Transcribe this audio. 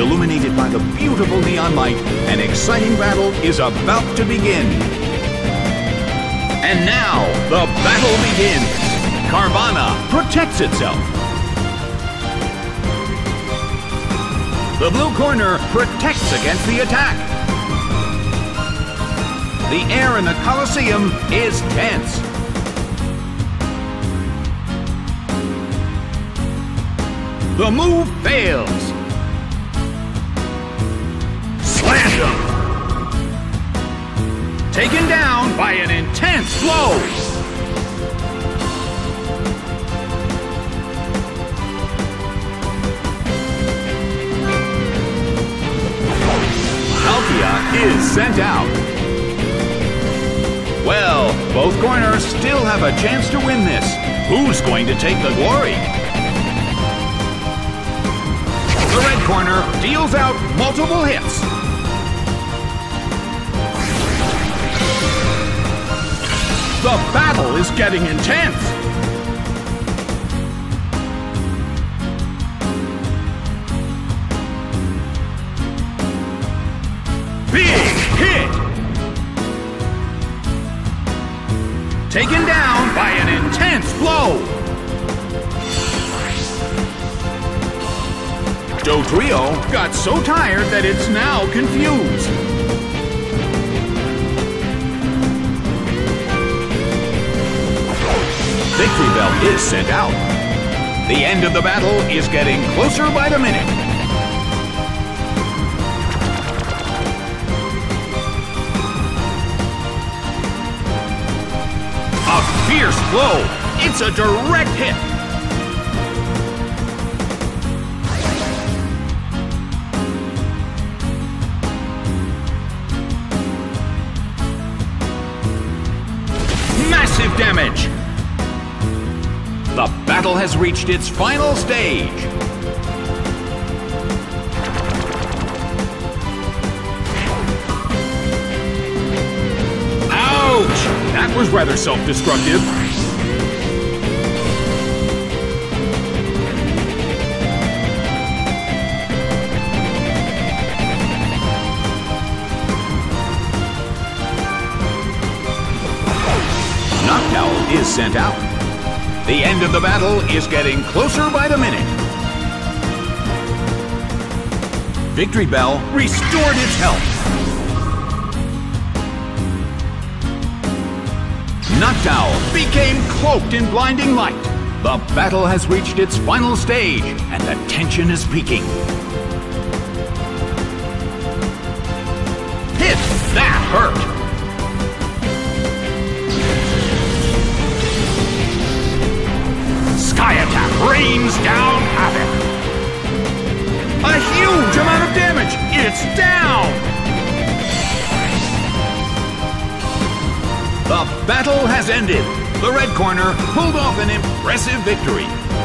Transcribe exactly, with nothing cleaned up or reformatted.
Illuminated by the beautiful neon light, an exciting battle is about to begin. And now, the battle begins. Carvana protects itself. The blue corner protects against the attack. The air in the Colosseum is tense. The move fails. Slammed him. Taken down by an intense blow. Palkia is sent out. Well, both corners still have a chance to win this. Who's going to take the glory? The red corner deals out multiple hits. The battle is getting intense. Big hit! Taken down by an intense blow. Dodrio got so tired that it's now confused. Victory Bell is sent out. The end of the battle is getting closer by the minute. A fierce blow. It's a direct hit. Massive damage. The battle has reached its final stage. Ouch! That was rather self-destructive. Noctowl is sent out. The end of the battle is getting closer by the minute. Victory Bell restored its health. Noctowl became cloaked in blinding light. The battle has reached its final stage, and the tension is peaking. Hit! That hurt! Sky Attack rains down havoc. A huge amount of damage. It's down. The battle has ended. The red corner pulled off an impressive victory.